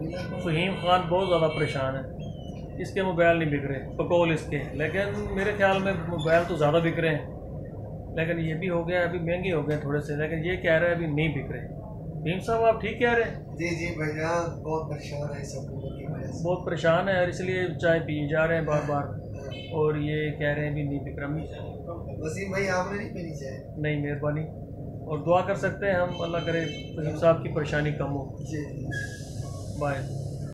फ़हीम ख़ान बहुत ज़्यादा परेशान है, इसके मोबाइल नहीं बिक रहे बकौल इसके, लेकिन मेरे ख्याल में मोबाइल तो ज़्यादा बिक रहे हैं, लेकिन ये भी हो गया अभी महंगे हो गए थोड़े से, लेकिन ये कह रहे हैं अभी नहीं बिक रहे। फ़हीम साहब आप ठीक कह रहे हैं? जी जी भैया, बहुत परेशान है सब लोगों की वजह से। बहुत परेशान है और इसलिए चाय पिए जा रहे हैं बार बार, और ये कह रहे हैं भी नहीं बिक रहा। वसीम भाई आपने नहीं पीनी चाय? नहीं, मेहरबानी, और दुआ कर सकते हैं हम, अल्लाह करे फ़हीम साहब की परेशानी कम हो। जी। बाय।